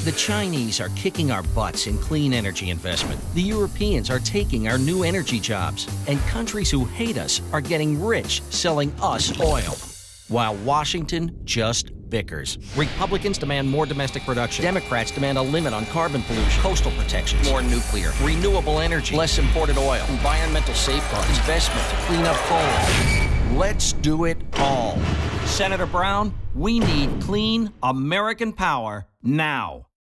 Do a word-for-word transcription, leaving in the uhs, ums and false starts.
The Chinese are kicking our butts in clean energy investment. The Europeans are taking our new energy jobs. And countries who hate us are getting rich selling us oil. While Washington just bickers. Republicans demand more domestic production. Democrats demand a limit on carbon pollution, coastal protections, more nuclear, renewable energy, less imported oil, environmental safeguards, investment to clean up coal. Let's do it all. Senator Brown, we need clean American power now.